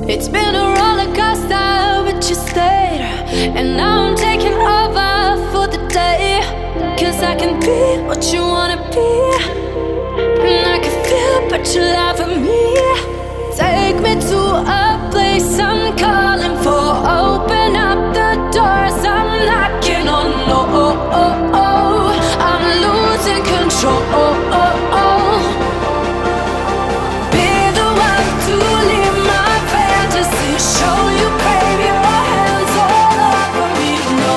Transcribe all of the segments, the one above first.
It's been a roller coaster, but you stayed. And now I'm taking over for the day. Cause I can be what you wanna be, and I can feel but you lie for me. Take me to a place I'm calling for. Open up the doors I'm knocking on. Oh, I'm losing control. Be the one to leave my fantasy. Show you, baby, your hands all over me. No,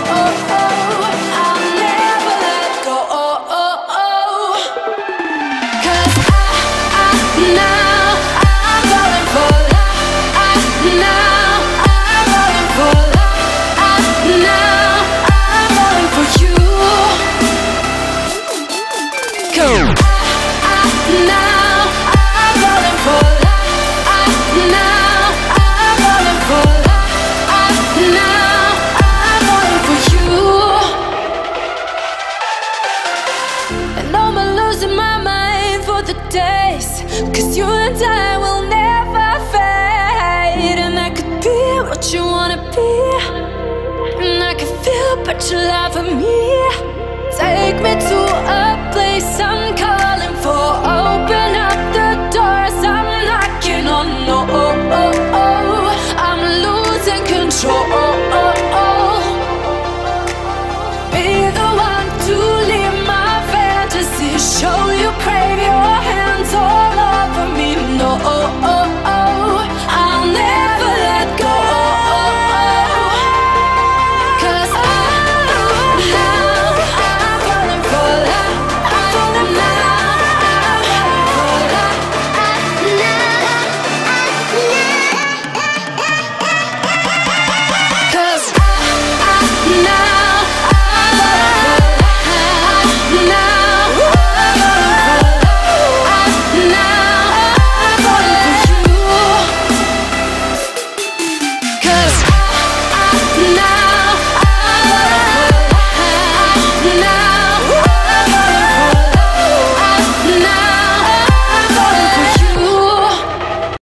I'll never let go. Cause now I'm falling for love. Now I'm falling for love. Now I'm falling for you. Go. Now I'm falling for love. Now I'm falling for love. Now I'm falling for you. And I'm losing my mind for the days. Cause you and I will never fade. And I could be what you wanna be, and I can feel but you lie for me. Take me to a